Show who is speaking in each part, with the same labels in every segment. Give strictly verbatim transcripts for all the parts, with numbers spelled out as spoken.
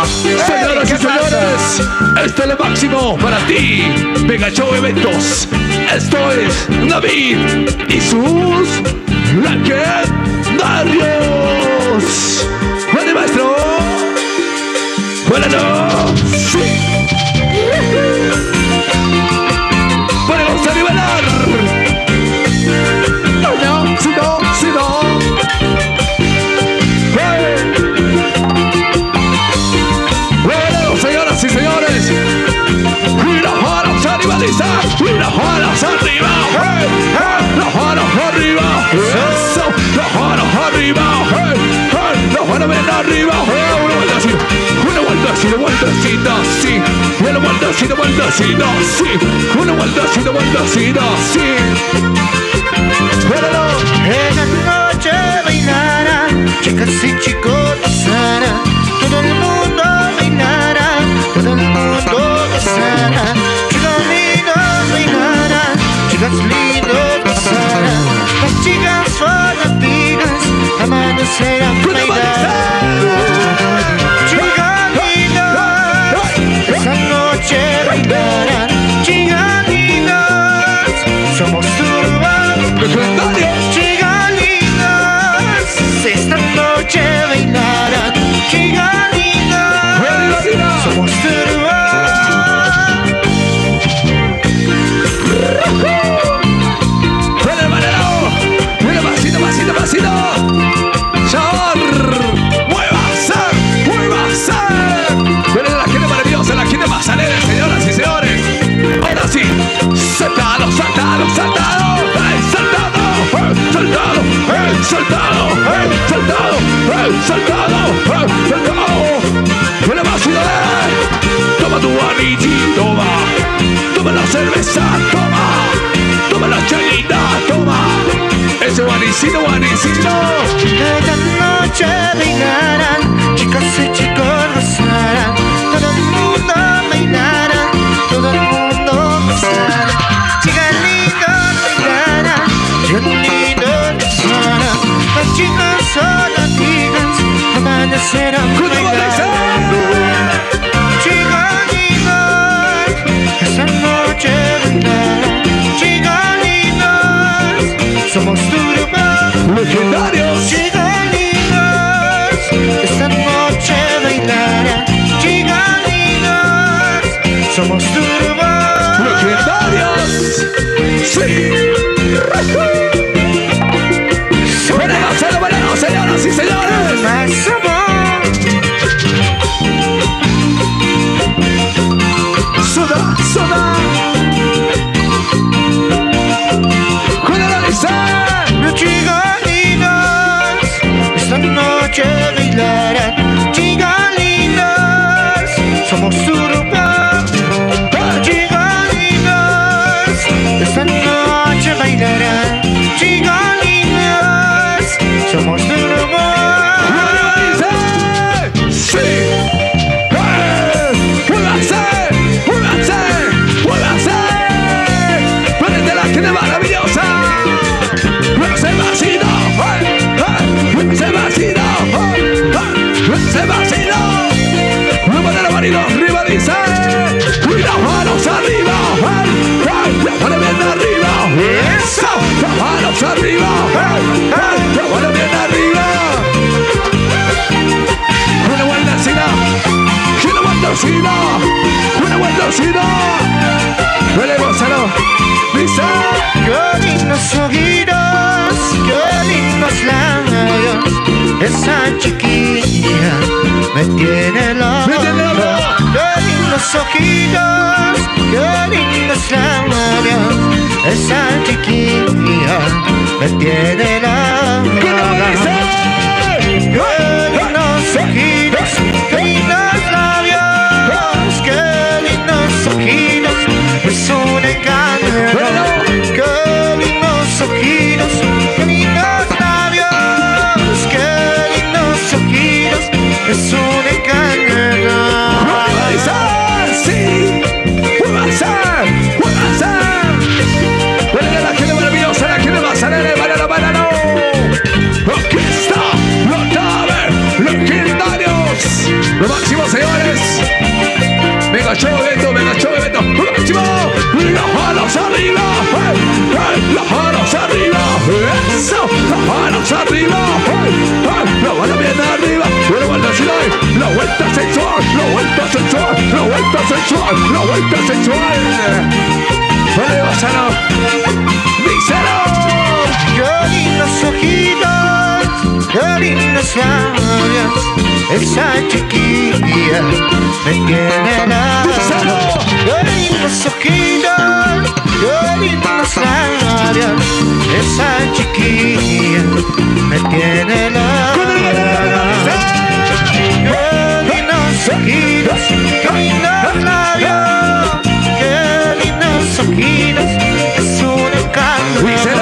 Speaker 1: Señoras y señores, esto es lo máximo para ti. Mega Show Eventos. Esto es David y sus legendarios. ¡Vale, maestro! ¡Bueno! ¡Sí! ¡Podemos a nivelar! ¡No, no! ¡Si no! ¡Si no! ¡Hey! ¡Bueno, señoras y señores! ¡Y las manos animalistas! ¡Y las manos arriba! ¡Hey! ¡Hey! ¡Las manos arriba! ¡Eso! ¡Las manos arriba! ¡Hey! ¡Hey! ¡Las manos bien arriba! ¡Hey! ¡Una vuelta así! ¡Una vuelta así! ¡Una vueltecita así! ¡Una vuelta así! ¡Una vueltecita así! ¡Una vuelta así! ¡Una vueltecita así! ¡Bueno!
Speaker 2: Esa noche bailará, chicas y chicos gozará, todo el mundo bailará, todo el mundo gozará, chicas lindos bailarán, chicas lindos gozarán, las chicas fanáticas amanecerán bailando. Chicas lindas, esa noche bailarán, chicas lindas, somos turbanos.
Speaker 1: ¡Legendarios!
Speaker 2: Esta noche bailarán, chicas lindas, somos turba.
Speaker 1: ¡Ven el manero! ¡Mira, pasito, pasito, pasito! ¡Sabor! ¡Muévase! ¡Muévase! ¡Ven la gente maravillosa, la gente más alegre, señoras y señores! ¡Ahora sí! ¡Saltado, saltado, saltado! ¡Hey, saltado! ¡Hey, saltado! ¡Hey, saltado! ¡Hey, saltado! ¡Hey, saltado! ¡Hey, saltado! ¡Ven más y dale! ¡Toma tu anillito, toma! ¡Toma la cerveza, toma! ¡Toma la chelita, toma! ¡Ese guanicito, guanicito!
Speaker 2: Esta noche bailarán, chicas y chicos gozarán, todo el mundo bailará, todo el mundo gozará, chicas lindas bailarán, chicas lindas gozarán, las chicas fanáticas amanecerán bailando. Chicas lindas, esta noche bailarán, chicas lindas, somos turba.
Speaker 1: ¡Legendarios!
Speaker 2: Chicas lindas, esta noche bailarán, chicas lindas, somos turba.
Speaker 1: ¡Legendarios! ¡Sí! ¡Bueno, cero, bueno, señoras y señores!
Speaker 2: Más amor,
Speaker 1: ¡Soda, soda! ¡Con el Alice!
Speaker 2: chicas lindas, esta noche bailarán, chicas lindas, somos turba. Chicas lindas, esta noche bailarán, chicas lindas, somos turba.
Speaker 1: ¡Sí! ¡Eh! ¡Muévanse! ¡Muévanse! ¡Muévanse! ¡Ponete la gente maravillosa! ¡Muévanse vacío! ¡Muévanse vacío! ¡Muévanse vacío! ¡Muévanse la marido! ¡Arriba dice! ¡Y las manos arriba! ¡Las manos bien arriba! ¡Eso! ¡Las manos arriba! ¡Las manos bien arriba! Una vueltecita, una vueltecita, una vueltecita. Vale, Gonzalo, dice.
Speaker 2: Qué lindos ojitos, qué lindos labios, esa chiquilla me tiene loco.
Speaker 1: Me tiene loco.
Speaker 2: Qué lindos ojitos, qué lindos labios, esa chiquilla me tiene loco.
Speaker 1: ¿Qué no me dice?
Speaker 2: Qué lindos ojitos, qué lindos labios, qué lindos ojitos, es un engaño. Qué lindos ojitos, qué lindos labios, qué lindos ojitos, es un engaño.
Speaker 1: ¡Sí! ¡Muévanse! ¡Muévanse! ¡Bueno, la gente maravillosa, la gente más alegre, banano, banano! señores. Venga, yo, Beto, venga, yo, Beto. Último. Las manos arriba. Las manos arriba. Eso. Las manos arriba. La mano bien arriba. Una vuelta sexual. La vuelta sexual. La vuelta sexual. La vuelta sexual. La vuelta sexual. Vale, Basano. Díselo.
Speaker 2: Qué lindos ojitos, qué lindos labios, esa chiquilla me tiene enamorado. Qué lindos ojitos, qué lindos labios, esa chiquilla me tiene enamorado. Qué lindos ojitos, qué lindos labios, qué lindos ojitos, es un encanto.
Speaker 1: Díselo.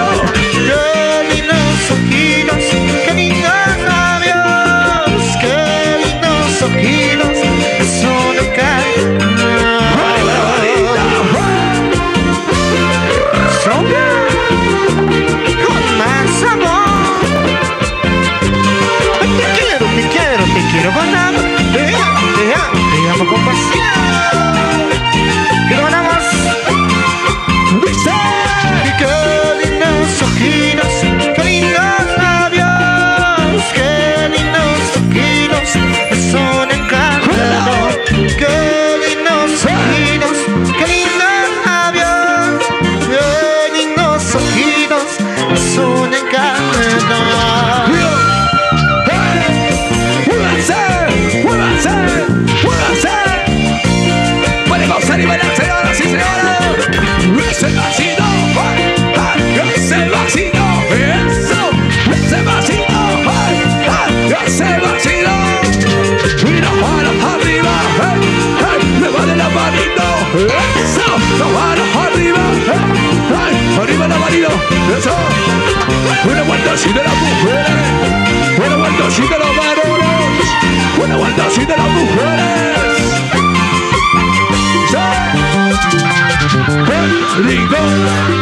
Speaker 2: Quiero con amor, te amo, te amo, te amo con pasión. Quiero con amor. Qué lindos ojitos, qué lindos labios, qué lindos ojitos, es un encanto. Qué lindos ojitos, qué lindos labios, qué lindos ojitos, es un encanto.
Speaker 1: Arriba las señoras y señores. Ese vacío, ese vacío, eso, ese vacío, ese vacío. Y las manos arriba, le va de la manito, eso, las manos arriba, arriba la manito, eso. Una vuelta así de las mujeres, una vuelta así de los varones, una vuelta así de las mujeres. Rico.